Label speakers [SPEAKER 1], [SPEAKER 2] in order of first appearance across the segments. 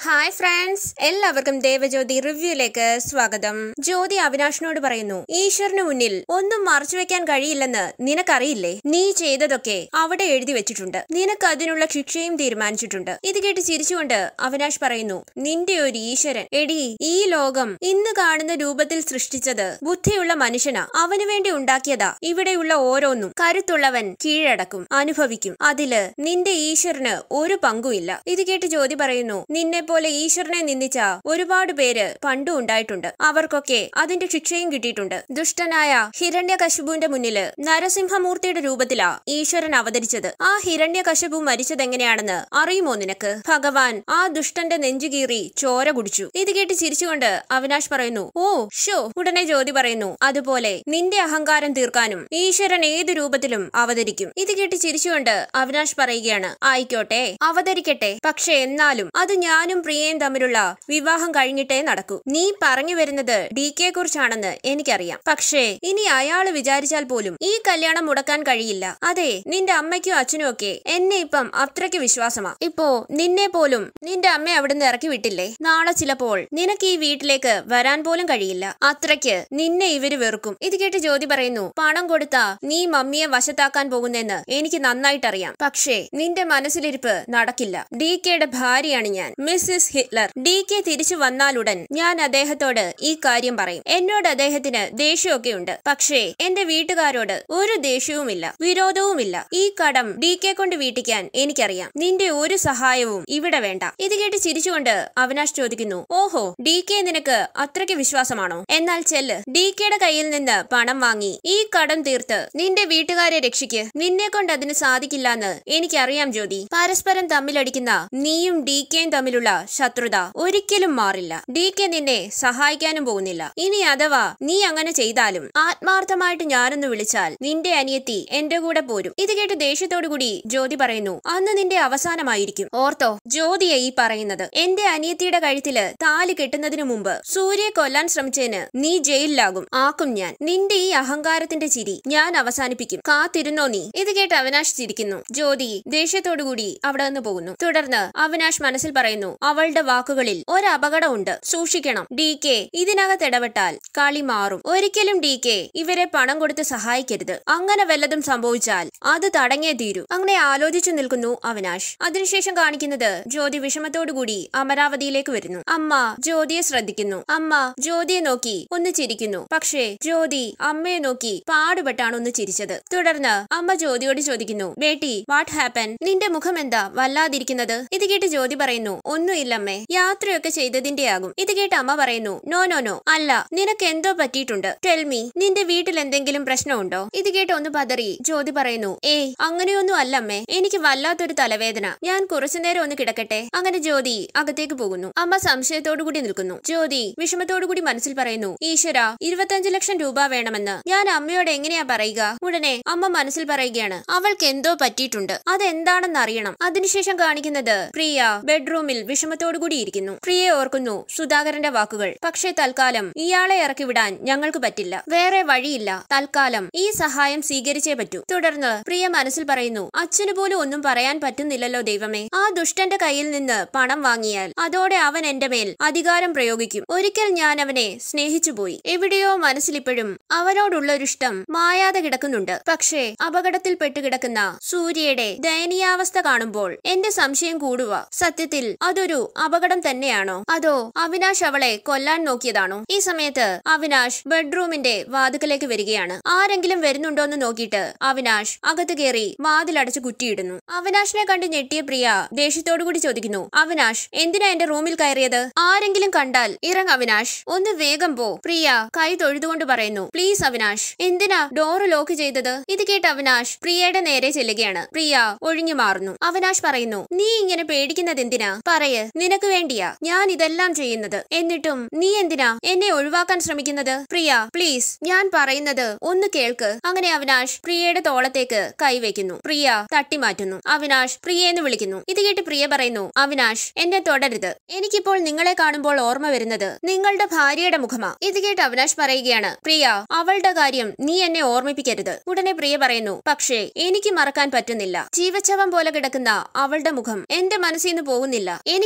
[SPEAKER 1] Hi friends, എല്ലാവർക്കും ദേവജ്യോതി റിവ്യൂയിലേക്ക് സ്വാഗതം. ജ്യോതി അവിനാഷിനോട് പറയുന്നു, ഈശ്വരന് മുന്നിൽ ഒന്നും മറച്ചുവെക്കാൻ കഴിയില്ലെന്ന് നിനക്കറിയില്ലേ? നീ ചെയ്തതൊക്കെ അവിടെ എഴുതി വെച്ചിട്ടുണ്ട്. നിനക്ക് അതിനുള്ള ശിക്ഷയും തീരുമാനിച്ചിട്ടുണ്ട്. ഇത് കേട്ട് ചിരിച്ചുകൊണ്ട് അവിനാഷ് പറയുന്നു, നിന്റെ ഒരു ഈശ്വരൻ എടി, ഈ ലോകം ഇന്ന് കാണുന്ന രൂപത്തിൽ സൃഷ്ടിച്ചത് ബുദ്ധിയുള്ള മനുഷ്യനാ. അവന് വേണ്ടി ഉണ്ടാക്കിയതാ. ഇവിടെയുള്ള ഓരോന്നും കരുത്തുള്ളവൻ കീഴടക്കും, അനുഭവിക്കും. അതില് നിന്റെ ഈശ്വരന് ഒരു പങ്കുമില്ല. ഇത് കേട്ട് ജ്യോതി പറയുന്നു, നിന്നെ പോലെ ഈശ്വരനെ നിന്ദിച്ച ഒരുപാട് പേര് പണ്ടും ഉണ്ടായിട്ടുണ്ട്. അവർക്കൊക്കെ അതിന്റെ ശിക്ഷയും കിട്ടിയിട്ടുണ്ട്. ദുഷ്ടനായ ഹിരണ്യകശിപുവിന്റെ മുന്നില് നരസിംഹമൂർത്തിയുടെ രൂപത്തിലാ ഈശ്വരൻ അവതരിച്ചത്. ആ ഹിരണ്യകശിപു മരിച്ചതെങ്ങനെയാണെന്ന് അറിയുമോ നിനക്ക്? ഭഗവാൻ ആ ദുഷ്ടന്റെ നെഞ്ചുകീറി ചോര കുടിച്ചു. ഇത് കേട്ട് ചിരിച്ചുകൊണ്ട് അവിനാഷ് പറയുന്നു, ഓ ഷോ. ഉടനെ ജ്യോതി പറയുന്നു, അതുപോലെ നിന്റെ അഹങ്കാരം തീർക്കാനും ഈശ്വരൻ ഏത് രൂപത്തിലും അവതരിക്കും. ഇത് കേട്ട് ചിരിച്ചുകൊണ്ട് അവിനാഷ് പറയുകയാണ്, ആയിക്കോട്ടെ, അവതരിക്കട്ടെ. പക്ഷെ എന്നാലും അത് ഞാനും പ്രിയയും തമ്മിലുള്ള വിവാഹം കഴിഞ്ഞിട്ടേ നടക്കൂ. നീ പറഞ്ഞു വരുന്നത് DK കുറിച്ചാണെന്ന് എനിക്കറിയാം. പക്ഷേ ഇനി അയാള് വിചാരിച്ചാൽ പോലും ഈ കല്യാണം മുടക്കാൻ കഴിയില്ല. അതെ, നിന്റെ അമ്മയ്ക്കും അച്ഛനും ഒക്കെ എന്നെ ഇപ്പം അത്രയ്ക്ക് വിശ്വാസമാ. ഇപ്പോ നിന്നെ പോലും നിന്റെ അമ്മ അവിടുന്ന് ഇറക്കി വിട്ടില്ലേ? നാളെ ചിലപ്പോൾ നിനക്ക് ഈ വീട്ടിലേക്ക് വരാൻ പോലും കഴിയില്ല. അത്രയ്ക്ക് നിന്നെ ഇവര് വെറുക്കും. ഇത് കേട്ട് ജ്യോതി പറയുന്നു, പണം കൊടുത്താ നീ മമ്മിയെ വശത്താക്കാൻ പോകുന്നെന്ന് എനിക്ക് നന്നായിട്ടറിയാം. പക്ഷേ നിന്റെ മനസ്സിലിരിപ്പ് നടക്കില്ല. DKയുടെ ഭാര്യയാണ് ഞാൻ, മിസ്സിസ് ഹിറ്റ്ലർ. DK തിരിച്ചു വന്നാലുടൻ ഞാൻ അദ്ദേഹത്തോട് ഈ കാര്യം പറയും. എന്നോട് അദ്ദേഹത്തിന് ദേഷ്യമൊക്കെ ഉണ്ട്. പക്ഷേ എന്റെ വീട്ടുകാരോട് ഒരു ദേഷ്യവുമില്ല, വിരോധവുമില്ല. ഈ കടം DK കൊണ്ട് വീട്ടിക്കാൻ എനിക്കറിയാം. നിന്റെ ഒരു സഹായവും ഇവിടെ വേണ്ട. ഇത് കേട്ട് ചിരിച്ചുകൊണ്ട് അവിനാഷ് ചോദിക്കുന്നു, ഓഹോ, DK നിനക്ക് അത്രയ്ക്ക് വിശ്വാസമാണോ? എന്നാൽ ചെല്ല്, DKയുടെ കയ്യിൽ നിന്ന് പണം വാങ്ങി ഈ കടം തീർത്ത് നിന്റെ വീട്ടുകാരെ രക്ഷിക്ക്. നിന്നെ കൊണ്ട് അതിന് സാധിക്കില്ലെന്ന് എനിക്കറിയാം ജ്യോതി. പരസ്പരം തമ്മിലടിക്കുന്ന നീയും DKയും തമ്മിലുള്ള ശത്രുത ഒരിക്കലും മാറില്ല. DK നിന്നെ സഹായിക്കാനും പോകുന്നില്ല. ഇനി അഥവാ നീ അങ്ങനെ ചെയ്താലും ആത്മാർത്ഥമായിട്ട് ഞാനൊന്ന് വിളിച്ചാൽ നിന്റെ അനിയത്തി എന്റെ കൂടെ പോരും. ഇത് കേട്ട് ദേഷ്യത്തോടു കൂടി ജ്യോതി പറയുന്നു, അന്ന് നിന്റെ അവസാനമായിരിക്കും. ഓർത്തോ ജ്യോതിയെ ഈ പറയുന്നത്. എന്റെ അനിയത്തിയുടെ കഴുത്തില് താലി കെട്ടുന്നതിനു മുമ്പ് സൂര്യയെ കൊല്ലാൻ ശ്രമിച്ചതിന് നീ ജയിലിലാകും. ആക്കും ഞാൻ. നിന്റെ ഈ അഹങ്കാരത്തിന്റെ ചിരി ഞാൻ അവസാനിപ്പിക്കും. കാത്തിരുന്നോ നീ? ഇത് കേട്ട് അവിനാഷ് ചിരിക്കുന്നു. ജ്യോതി ദേഷ്യത്തോടുകൂടി അവിടെ നിന്ന് പോകുന്നു. തുടർന്ന് അവിനാഷ് മനസ്സിൽ പറയുന്നു, അവളുടെ വാക്കുകളിൽ ഒരപകടമുണ്ട്, സൂക്ഷിക്കണം. DK ഇതിനകത്ത് ഇടപെട്ടാൽ കളി മാറും. ഒരിക്കലും DK ഇവരെ പണം കൊടുത്ത് സഹായിക്കരുത്. അങ്ങനെ വല്ലതും സംഭവിച്ചാൽ അത് തടഞ്ഞേ തീരൂ. അങ്ങനെ ആലോചിച്ചു നിൽക്കുന്നു അവിനാഷ്. അതിനുശേഷം കാണിക്കുന്നത് ജ്യോതി വിഷമത്തോടുകൂടി അമരാവതിയിലേക്ക് വരുന്നു. അമ്മ ജ്യോതിയെ ശ്രദ്ധിക്കുന്നു. അമ്മ ജ്യോതിയെ നോക്കി ഒന്ന് ചിരിക്കുന്നു. പക്ഷേ ജ്യോതി അമ്മയെ നോക്കി പാടുപെട്ടാണ് ഒന്ന് ചിരിച്ചത്. തുടർന്ന് അമ്മ ജ്യോതിയോട് ചോദിക്കുന്നു, ബേട്ടി, വാട്ട് ഹാപ്പൻ? നിന്റെ മുഖം എന്താ വല്ലാതിരിക്കുന്നത്? ഇത് കേട്ട് ജ്യോതി പറയുന്നു, ഒന്നുമില്ലമ്മേ, യാത്രയൊക്കെ ചെയ്തതിന്റെയാകും. ഇത് കേട്ട് അമ്മ പറയുന്നു, നോ നോ നോ, അല്ല, നിനക്ക് എന്തോ പറ്റിയിട്ടുണ്ട്. ടെൽ മീ, നിന്റെ വീട്ടിൽ എന്തെങ്കിലും പ്രശ്നമുണ്ടോ? ഇത് കേട്ട് ഒന്ന് പതറി ജ്യോതി പറയുന്നു, ഏയ് അങ്ങനെയൊന്നും അല്ലമ്മേ, എനിക്ക് വല്ലാത്തൊരു തലവേദന. ഞാൻ കുറച്ചുനേരം ഒന്ന് കിടക്കട്ടെ. അങ്ങനെ ജ്യോതി അകത്തേക്ക് പോകുന്നു. അമ്മ സംശയത്തോടുകൂടി നിൽക്കുന്നു. ജ്യോതി വിഷമത്തോടുകൂടി മനസ്സിൽ പറയുന്നു, ഈശ്വര, 25 ലക്ഷം രൂപ വേണമെന്ന് ഞാൻ അമ്മയോട് എങ്ങനെയാ പറയുക? ഉടനെ അമ്മ മനസ്സിൽ പറയുകയാണ്, അവൾക്ക് എന്തോ പറ്റിയിട്ടുണ്ട്, അതെന്താണെന്ന് അറിയണം. അതിനുശേഷം കാണിക്കുന്നത് പ്രിയ ബെഡ്റൂമിൽ വിഷമത്തോടുകൂടി ഇരിക്കുന്നു. പ്രിയെ ഓർക്കുന്നു സുധാകരന്റെ വാക്കുകൾ. പക്ഷേ തൽക്കാലം ഇയാളെ ഇറക്കി വിടാൻ ഞങ്ങൾക്ക് പറ്റില്ല, വേറെ വഴിയില്ല. തൽക്കാലം ഈ സഹായം സ്വീകരിച്ചേ പറ്റൂ. തുടർന്ന് പ്രിയ മനസ്സിൽ പറയുന്നു, അച്ഛന് പോലും ഒന്നും പറയാൻ പറ്റുന്നില്ലല്ലോ ദൈവമേ. ആ ദുഷ്ടന്റെ കയ്യിൽ നിന്ന് പണം വാങ്ങിയാൽ അതോടെ അവൻ എന്റെ മേൽ അധികാരം പ്രയോഗിക്കും. ഒരിക്കൽ ഞാൻ അവനെ സ്നേഹിച്ചുപോയി. എവിടെയോ മനസ്സിലിപ്പോഴും അവനോടുള്ള ഒരു ഇഷ്ടം മായാതെ കിടക്കുന്നുണ്ട്. പക്ഷേ അപകടത്തിൽ പെട്ടുകിടക്കുന്ന സൂര്യയുടെ ദയനീയാവസ്ഥ കാണുമ്പോൾ എന്റെ സംശയം കൂടുക. സത്യത്തിൽ അതൊരു അപകടം തന്നെയാണോ? അതോ അവിനാഷ് അവളെ കൊല്ലാൻ നോക്കിയതാണോ? ഈ സമയത്ത് അവിനാഷ് ബെഡ്റൂമിന്റെ വാതിക്കലേക്ക് വരികയാണ്. ആരെങ്കിലും വരുന്നുണ്ടോന്ന് നോക്കിയിട്ട് അവിനാഷ് അകത്ത് കയറി വാതിലടച്ച് കുറ്റിയിടുന്നു. അവിനാഷിനെ കണ്ട് ഞെട്ടിയ പ്രിയ ദേഷ്യത്തോടുകൂടി ചോദിക്കുന്നു, അവിനാഷ്, എന്തിനാ എന്റെ റൂമിൽ കയറിയത്? ആരെങ്കിലും കണ്ടാൽ ഇറങ്ങ് അവിനാഷ്, ഒന്ന് വേഗം പോ. പ്രിയ കൈ തൊഴുതുകൊണ്ട് പറയുന്നു, പ്ലീസ് അവിനാഷ്, എന്തിനാ ഡോറ് ലോക്ക് ചെയ്തത്? ഇത് കേട്ട് അവിനാഷ് പ്രിയയുടെ നേരെ ചെല്ലുകയാണ്. പ്രിയ ഒഴിഞ്ഞു മാറുന്നു. അവിനാഷ് പറയുന്നു, നീ ഇങ്ങനെ പേടിക്കുന്നത് എന്തിനാ? പറയ്, നിനക്ക് വേണ്ടിയാ ഞാൻ ഇതെല്ലാം ചെയ്യുന്നത്. എന്നിട്ടും നീ എന്തിനാ എന്നെ ഒഴിവാക്കാൻ ശ്രമിക്കുന്നത്? പ്രിയ പ്ലീസ്, ഞാൻ പറയുന്നത് ഒന്ന് കേൾക്ക്. അങ്ങനെ അവിനാഷ് പ്രിയയുടെ തോളത്തേക്ക് കൈവയ്ക്കുന്നു. പ്രിയ തട്ടിമാറ്റുന്നു. അവിനാഷ് പ്രിയെന്ന് വിളിക്കുന്നു. ഇത് കേട്ട് പ്രിയ പറയുന്നു, അവിനാഷ്, എന്നെ തുടരുത്. എനിക്കിപ്പോൾ നിങ്ങളെ കാണുമ്പോൾ ഓർമ്മ വരുന്നത് നിങ്ങളുടെ ഭാര്യയുടെ മുഖമാ. ഇത് കേട്ട് അവിനാഷ് പറയുകയാണ്, പ്രിയ, അവളുടെ കാര്യം നീ എന്നെ ഓർമ്മിപ്പിക്കരുത്. ഉടനെ പ്രിയ പറയുന്നു, പക്ഷേ എനിക്ക് മറക്കാൻ പറ്റുന്നില്ല. ജീവച്ഛവം പോലെ കിടക്കുന്ന അവളുടെ മുഖം എന്റെ മനസ്സിൽ നിന്ന് പോകുന്നില്ല. എനിക്ക്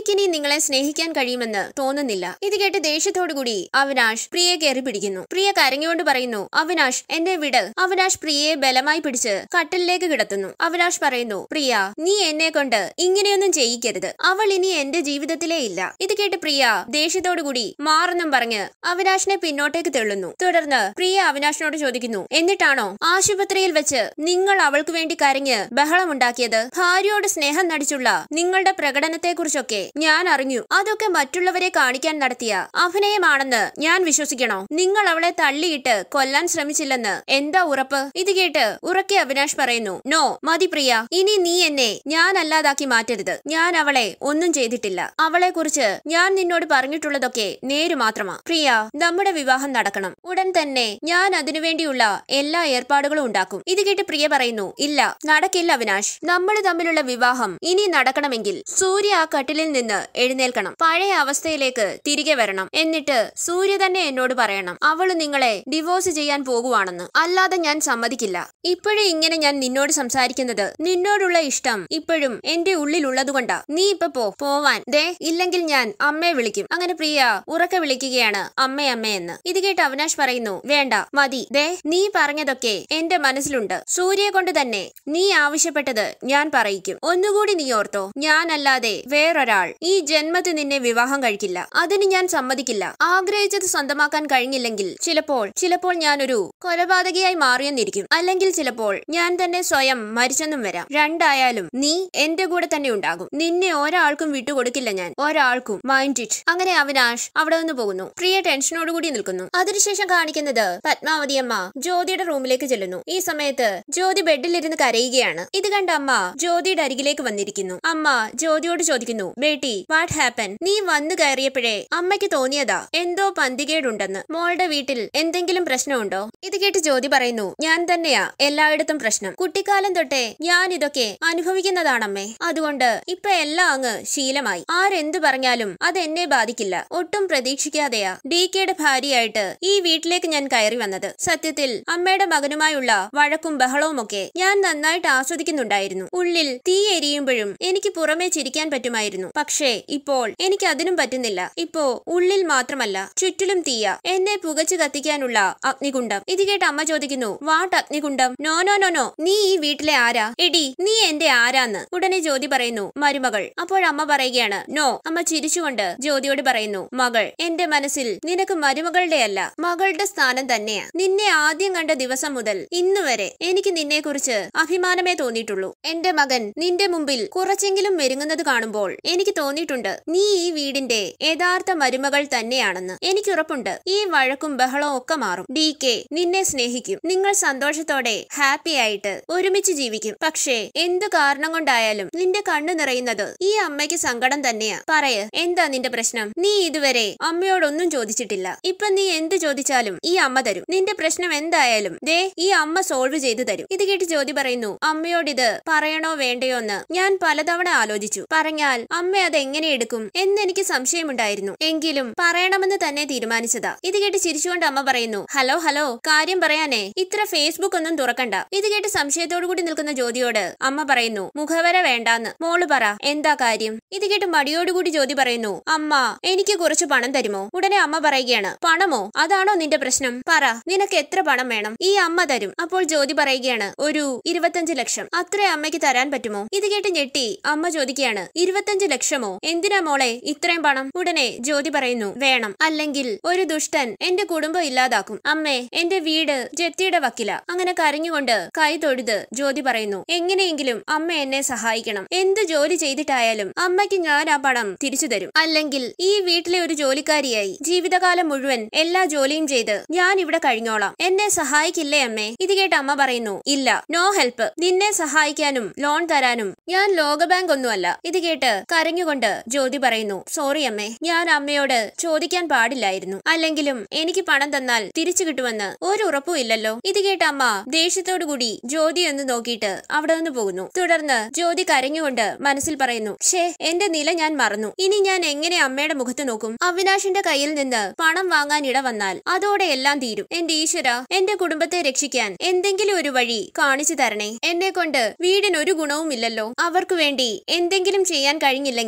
[SPEAKER 1] എനിക്കിനി നിങ്ങളെ സ്നേഹിക്കാൻ കഴിയുമെന്ന് തോന്നുന്നില്ല. ഇത് കേട്ട് ദേഷ്യത്തോടുകൂടി അവിനാഷ് പ്രിയയെ കയറി പിടിക്കുന്നു. പ്രിയ കരഞ്ഞുകൊണ്ട് പറയുന്നു, അവിനാഷ് എന്നെ വിട്. അവിനാഷ് പ്രിയയെ ബലമായി പിടിച്ച് കട്ടിലേക്ക് കിടത്തുന്നു. അവിനാഷ് പറയുന്നു, പ്രിയ നീ എന്നെ കൊണ്ട് ഇങ്ങനെയൊന്നും ചെയ്യിക്കരുത്. അവൾ ഇനി എന്റെ ജീവിതത്തിലേ ഇല്ല. ഇത് കേട്ട് പ്രിയ ദേഷ്യത്തോടുകൂടി മാറെന്നും പറഞ്ഞ് അവിനാഷിനെ പിന്നോട്ടേക്ക് തള്ളുന്നു. തുടർന്ന് പ്രിയ അവിനാഷിനോട് ചോദിക്കുന്നു, എന്നിട്ടാണോ ആശുപത്രിയിൽ വെച്ച് നിങ്ങൾ അവൾക്ക് വേണ്ടി കരഞ്ഞ് ബഹളമുണ്ടാക്കിയത്? ഭാര്യയോട് സ്നേഹം നടിച്ചുള്ള നിങ്ങളുടെ പ്രകടനത്തെക്കുറിച്ചൊക്കെ ഞാൻ അറിഞ്ഞു. അതൊക്കെ മറ്റുള്ളവരെ കാണിക്കാൻ നടത്തിയ അഭിനയമാണെന്ന് ഞാൻ വിശ്വസിക്കണോ? നിങ്ങൾ അവളെ തള്ളിയിട്ട് കൊല്ലാൻ ശ്രമിച്ചില്ലെന്ന് എന്താ ഉറപ്പ്? ഇത് കേട്ട് ഉറക്കെ അവിനാഷ് പറയുന്നു, നോ മതി പ്രിയ, ഇനി നീ എന്നെ ഞാൻ അല്ലാതാക്കി മാറ്റരുത്. ഞാൻ അവളെ ഒന്നും ചെയ്തിട്ടില്ല. അവളെ കുറിച്ച് ഞാൻ നിന്നോട് പറഞ്ഞിട്ടുള്ളതൊക്കെ നേരു മാത്രമാ. പ്രിയ, നമ്മുടെ വിവാഹം നടക്കണം. ഉടൻ തന്നെ ഞാൻ അതിനുവേണ്ടിയുള്ള എല്ലാ ഏർപ്പാടുകളും ഉണ്ടാക്കും. ഇത് കേട്ട് പ്രിയ പറയുന്നു, ഇല്ല നടക്കില്ല അവിനാഷ്. നമ്മൾ തമ്മിലുള്ള വിവാഹം ഇനി നടക്കണമെങ്കിൽ സൂര്യ ആ കട്ടിലിൽ നിന്ന് എഴുന്നേൽക്കണം. പഴയ അവസ്ഥയിലേക്ക് തിരികെ വരണം. എന്നിട്ട് സൂര്യ തന്നെ എന്നോട് പറയണം അവള് നിങ്ങളെ ഡിവോഴ്സ് ചെയ്യാൻ പോകുവാണെന്ന്. അല്ലാതെ ഞാൻ സമ്മതിക്കില്ല. ഇപ്പോഴും ഇങ്ങനെ ഞാൻ നിന്നോട് സംസാരിക്കുന്നത് നിന്നോടുള്ള ഇഷ്ടം ഇപ്പോഴും എന്റെ ഉള്ളിലുള്ളതുകൊണ്ടാ. നീ ഇപ്പൊ പോവാൻ. ദേ ഇല്ലെങ്കിൽ ഞാൻ അമ്മയെ വിളിക്കും. അങ്ങനെ പ്രിയ ഉറക്കെ വിളിക്കുകയാണ് അമ്മേ അമ്മേ എന്ന്. ഇത് കേട്ട് അവിനാഷ് പറയുന്നു, വേണ്ട മതി. ദേ നീ പറഞ്ഞതൊക്കെ എന്റെ മനസ്സിലുണ്ട്. സൂര്യയെ കൊണ്ട് തന്നെ നീ ആവശ്യപ്പെട്ടത് ഞാൻ പറയിക്കും. ഒന്നുകൂടി നീ ഓർത്തോ, ഞാനല്ലാതെ വേറൊരാൾ ഈ ജന്മത്തിൽ നിന്നെ വിവാഹം കഴിക്കില്ല. അതിന് ഞാൻ സമ്മതിക്കില്ല. ആഗ്രഹിച്ചത് സ്വന്തമാക്കാൻ കഴിഞ്ഞില്ലെങ്കിൽ ചിലപ്പോൾ ഞാനൊരു കൊലപാതകയായി മാറിയെന്നിരിക്കും. അല്ലെങ്കിൽ ചിലപ്പോൾ ഞാൻ തന്നെ സ്വയം മരിച്ചെന്നും വരാം. രണ്ടായാലും നീ എന്റെ കൂടെ തന്നെ ഉണ്ടാകും. നിന്നെ ഒരാൾക്കും വിട്ടുകൊടുക്കില്ല ഞാൻ, ഒരാൾക്കും. Mind it. അങ്ങനെ അവിനാഷ് അവിടെ നിന്ന് പോകുന്നു. പ്രിയ ടെൻഷനോടുകൂടി നിൽക്കുന്നു. അതിനുശേഷം കാണിക്കുന്നത് പത്മാവതി അമ്മ ജ്യോതിയുടെ റൂമിലേക്ക് ചെല്ലുന്നു. ഈ സമയത്ത് ജ്യോതി ബെഡിലിരുന്ന് കരയുകയാണ്. ഇത് കണ്ട അമ്മ ജ്യോതിയുടെ അരികിലേക്ക് വന്നിരിക്കുന്നു. അമ്മ ജ്യോതിയോട് ചോദിക്കുന്നു, ബേട്ടി വാട്ട് ഹാപ്പൻ? നീ വന്നു കയറിയപ്പോഴേ അമ്മയ്ക്ക് തോന്നിയതാ എന്തോ പന്തികേടുണ്ടെന്ന്. മോളുടെ വീട്ടിൽ എന്തെങ്കിലും പ്രശ്നമുണ്ടോ? ഇത് കേട്ട് ജ്യോതി പറയുന്നു, ഞാൻ തന്നെയാ എല്ലായിടത്തും പ്രശ്നം. കുട്ടിക്കാലം തൊട്ടേ ഞാൻ ഇതൊക്കെ അനുഭവിക്കുന്നതാണമ്മേ. അതുകൊണ്ട് ഇപ്പൊ എല്ലാം അങ്ങ് ശീലമായി. ആരെന്തു പറഞ്ഞാലും അത് എന്നെ ബാധിക്കില്ല. ഒട്ടും പ്രതീക്ഷിക്കാതെയാ DKയുടെ ഭാര്യയായിട്ട് ഈ വീട്ടിലേക്ക് ഞാൻ കയറി വന്നത്. സത്യത്തിൽ അമ്മയുടെ മകനുമായുള്ള വഴക്കും ബഹളവും ഒക്കെ ഞാൻ നന്നായിട്ട് ആസ്വദിക്കുന്നുണ്ടായിരുന്നു. ഉള്ളിൽ തീ എരിയുമ്പോഴും എനിക്ക് പുറമേ ചിരിക്കാൻ പറ്റുമായിരുന്നു. പക്ഷേ ഇപ്പോൾ എനിക്ക് അതിനും പറ്റുന്നില്ല. ഇപ്പോ ഉള്ളിൽ മാത്രമല്ല ചുറ്റിലും തീയ. എന്നെ പുകച്ചു കത്തിക്കാനുള്ള അഗ്നികുണ്ഡം. ഇത് കേട്ട് അമ്മ ചോദിക്കുന്നു, വാട്ട് അഗ്നികുണ്ഡം? നോ നോ നോ നോ, നീ ഈ വീട്ടിലെ ആരാ? എടി നീ എന്റെ ആരാന്ന്. ഉടനെ ജ്യോതി പറയുന്നു, മരുമകൾ. അപ്പോഴമ്മ പറയുകയാണ്, നോ. അമ്മ ചിരിച്ചുകൊണ്ട് ജ്യോതിയോട് പറയുന്നു, മകൾ. എന്റെ മനസ്സിൽ നിനക്ക് മരുമകളുടെ അല്ല മകളുടെ സ്ഥാനം തന്നെയാ. നിന്നെ ആദ്യം കണ്ട ദിവസം മുതൽ ഇന്നുവരെ എനിക്ക് നിന്നെ കുറിച്ച് അഭിമാനമേ തോന്നിയിട്ടുള്ളൂ. എന്റെ മകൻ നിന്റെ മുമ്പിൽ കുറച്ചെങ്കിലും മെരുങ്ങുന്നത് കാണുമ്പോൾ എനിക്ക് തോന്നിയിട്ടുണ്ട് നീ ഈ വീടിന്റെ യഥാർത്ഥ മരുമകൾ തന്നെയാണെന്ന്. എനിക്കുറപ്പുണ്ട് ഈ വഴക്കും ബഹളവും ഒക്കെ മാറും. DK നിന്നെ സ്നേഹിക്കും. നിങ്ങൾ സന്തോഷത്തോടെ ഹാപ്പി ആയിട്ട് ഒരുമിച്ച് ജീവിക്കും. പക്ഷേ എന്തു കാരണം കൊണ്ടായാലും നിന്റെ കണ്ണു നിറയുന്നത് ഈ അമ്മയ്ക്ക് സങ്കടം തന്നെയാ. പറയ്, എന്താ നിന്റെ പ്രശ്നം? നീ ഇതുവരെ അമ്മയോടൊന്നും ചോദിച്ചിട്ടില്ല. ഇപ്പൊ നീ എന്ത് ചോദിച്ചാലും ഈ അമ്മ തരും. നിന്റെ പ്രശ്നം എന്തായാലും ദേ ഈ അമ്മ സോൾവ് ചെയ്തു തരും. ഇത് കേട്ട് ജ്യോതി പറയുന്നു, അമ്മയോടിത് പറയണോ വേണ്ടയോ എന്ന് ഞാൻ പലതവണ ആലോചിച്ചു. പറഞ്ഞാൽ അമ്മ അത് എങ്ങനെ എടുക്കും എന്നെനിക്ക് സംശയമുണ്ടായിരുന്നു. എങ്കിലും പറയണമെന്ന് തന്നെ തീരുമാനിച്ചതാ. ഇത് കേട്ട് ചിരിച്ചുകൊണ്ട് അമ്മ പറയുന്നു, ഹലോ കാര്യം പറയാനേ ഇത്ര ഫേസ്ബുക്ക് ഒന്നും തുറക്കണ്ട. ഇത് കേട്ട് സംശയത്തോടു കൂടി നിൽക്കുന്ന ജ്യോതിയോട് അമ്മ പറയുന്നു, മുഖവര വേണ്ടാന്ന്. മോള് പറ എന്താ കാര്യം? ഇത് കേട്ട് മടിയോടുകൂടി ജ്യോതി പറയുന്നു, അമ്മ എനിക്ക് കുറച്ച് പണം തരുമോ? ഉടനെ അമ്മ പറയുകയാണ്, പണമോ? അതാണോ നിന്റെ പ്രശ്നം? പറ, നിനക്ക് എത്ര പണം വേണം? ഈ അമ്മ തരും. അപ്പോൾ ജ്യോതി പറയുകയാണ്, ഒരു 25 ലക്ഷം. അത്ര അമ്മയ്ക്ക് തരാൻ പറ്റുമോ? ഇത് കേട്ട് ഞെട്ടി അമ്മ ചോദിക്കുകയാണ്, 25 ലക്ഷമോ? എന്തിനാ മോളെ ഇത്രയും പണം? ഉടനെ ജ്യോതി പറയുന്നു, വേണം. അല്ലെങ്കിൽ ഒരു ദുഷ്ടൻ എന്റെ കുടുംബം ഇല്ലാതാക്കും. അമ്മേ, എന്റെ വീട് ജപ്തിയുടെ വക്കില. അങ്ങനെ കരഞ്ഞുകൊണ്ട് കൈ തൊഴുത് ജ്യോതി പറയുന്നു, എങ്ങനെയെങ്കിലും അമ്മ എന്നെ സഹായിക്കണം. എന്ത് ജോലി ചെയ്തിട്ടായാലും അമ്മയ്ക്ക് ഞാൻ ആ പണം തിരിച്ചു തരും. അല്ലെങ്കിൽ ഈ വീട്ടിലെ ഒരു ജോലിക്കാരിയായി ജീവിതകാലം മുഴുവൻ എല്ലാ ജോലിയും ചെയ്ത് ഞാൻ ഇവിടെ കഴിഞ്ഞോളാം. എന്നെ സഹായിക്കില്ലേ അമ്മേ? ഇത് കേട്ട് അമ്മ പറയുന്നു, ഇല്ല, നോ ഹെൽപ്പ്. നിന്നെ സഹായിക്കാനും ലോൺ തരാനും ഞാൻ ലോകബാങ്ക് ഒന്നുമല്ല. ഇത് കേട്ട് കരഞ്ഞുകൊണ്ട് ജ്യോതി പറയുന്നു, സോറി അമ്മേ, ഞാൻ അമ്മയോട് ചോദിക്കാൻ പാടില്ലായിരുന്നു. അല്ലെങ്കിലും എനിക്ക് പണം തന്നാൽ തിരിച്ചു കിട്ടുമെന്ന് ഒരു ഉറപ്പും ഇല്ലല്ലോ. ഇത് കേട്ട് അമ്മ ദേഷ്യത്തോടുകൂടി ജ്യോതി ഒന്ന് നോക്കിയിട്ട് അവിടെ നിന്ന് പോകുന്നു. തുടർന്ന് ജ്യോതി കരഞ്ഞുകൊണ്ട് മനസ്സിൽ പറയുന്നു, ഷേ, എന്റെ നില ഞാൻ മറന്നു. ഇനി ഞാൻ എങ്ങനെ അമ്മയുടെ മുഖത്ത് നോക്കും? അവിനാഷിന്റെ കയ്യിൽ നിന്ന് പണം വാങ്ങാൻ ഇട വന്നാൽ അതോടെ എല്ലാം തീരും. എന്റെ ഈശ്വര, എന്റെ കുടുംബത്തെ രക്ഷിക്കാൻ എന്തെങ്കിലും ഒരു വഴി കാണിച്ചു തരണേ. എന്നെ കൊണ്ട് വീടിനൊരു ഗുണവും ഇല്ലല്ലോ. അവർക്ക് വേണ്ടി എന്തെങ്കിലും ചെയ്യാൻ കഴിഞ്ഞില്ലെങ്കിൽ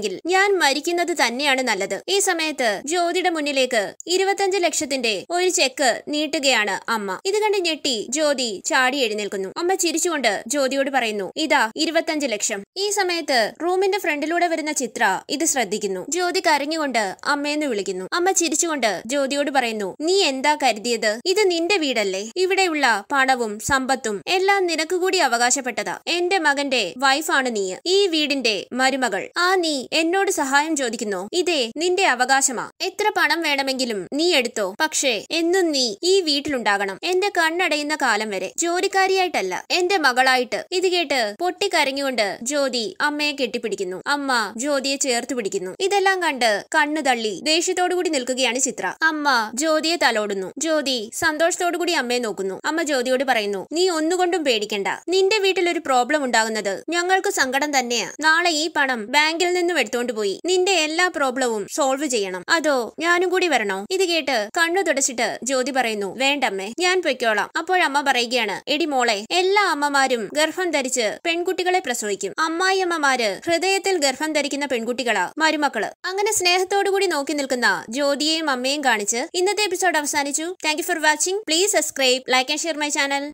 [SPEAKER 1] വേണമെങ്കിൽ ഞാൻ മരിക്കുന്നത് തന്നെയാണ് നല്ലത്. ഈ സമയത്ത് ജ്യോതിയുടെ മുന്നിലേക്ക് 25 ലക്ഷത്തിന്റെ ഒരു ചെക്ക് നീട്ടുകയാണ് അമ്മ. ഇത് കണ്ട് ഞെട്ടി ജ്യോതി ചാടി എഴുന്നേൽക്കുന്നു. അമ്മ ചിരിച്ചുകൊണ്ട് ജ്യോതിയോട് പറയുന്നു, ഇതാ 25 ലക്ഷം. ഈ സമയത്ത് റൂമിന്റെ ഫ്രണ്ടിലൂടെ വരുന്ന ചിത്ര ഇത് ശ്രദ്ധിക്കുന്നു. ജ്യോതി കരഞ്ഞുകൊണ്ട് അമ്മയെന്ന് വിളിക്കുന്നു. അമ്മ ചിരിച്ചുകൊണ്ട് ജ്യോതിയോട് പറയുന്നു, നീ എന്താ കരുതിയത്? ഇത് നിന്റെ വീടല്ലേ? ഇവിടെയുള്ള പണവും സമ്പത്തും എല്ലാം നിനക്ക് കൂടി അവകാശപ്പെട്ടതാ. എന്റെ മകന്റെ വൈഫാണ് നീ, ഈ വീടിന്റെ മരുമകൾ. നീ എന്നോട് സഹായം ചോദിക്കുന്നോ? ഇതേ നിന്റെ അവകാശമാ. എത്ര പണം വേണമെങ്കിലും നീ എടുത്തോ, പക്ഷേ എന്നും നീ ഈ വീട്ടിലുണ്ടാകണം, എന്റെ കണ്ണടയുന്ന കാലം വരെ. ജോലിക്കാരിയായിട്ടല്ല, എന്റെ മകളായിട്ട്. ഇത് കേട്ട് പൊട്ടിക്കരഞ്ഞുകൊണ്ട് ജ്യോതി അമ്മയെ കെട്ടിപ്പിടിക്കുന്നു. അമ്മ ജ്യോതിയെ ചേർത്ത് പിടിക്കുന്നു. ഇതെല്ലാം കണ്ട് കണ്ണു തള്ളി ദേഷ്യത്തോടു കൂടി നിൽക്കുകയാണ് ചിത്ര. അമ്മ ജ്യോതിയെ തലോടുന്നു. ജ്യോതി സന്തോഷത്തോടു കൂടി അമ്മയെ നോക്കുന്നു. അമ്മ ജ്യോതിയോട് പറയുന്നു, നീ ഒന്നുകൊണ്ടും പേടിക്കണ്ട. നിന്റെ വീട്ടിൽ ഒരു പ്രോബ്ലം ഉണ്ടാകുന്നത് ഞങ്ങൾക്ക് സങ്കടം തന്നെയാ. നാളെ ഈ പണം ബാങ്കിൽ നിന്നും എടുത്തോണ്ട് പോയി നിന്റെ എല്ലാ പ്രോബ്ലവും സോൾവ് ചെയ്യണം. അതോ ഞാനും കൂടി വരണോ? ഇത് കേട്ട് കണ്ണു തുടച്ചിട്ട് ജ്യോതി പറയുന്നു, വേണ്ടമ്മേ, ഞാൻ പൊയ്ക്കോളാം. അപ്പോഴമ്മ പറയുകയാണ്, എടി മോളെ, എല്ലാ അമ്മമാരും ഗർഭം ധരിച്ച് പെൺകുട്ടികളെ പ്രസവിക്കും. അമ്മായിയമ്മമാര് ഹൃദയത്തിൽ ഗർഭം ധരിക്കുന്ന പെൺകുട്ടികളാ മരുമക്കള്. അങ്ങനെ സ്നേഹത്തോടു കൂടി നോക്കി നിൽക്കുന്ന ജ്യോതിയെയും അമ്മയെയും കാണിച്ച് ഇന്നത്തെ എപ്പിസോഡ് അവസാനിച്ചു. Thank you for watching. Please subscribe, like and share my channel.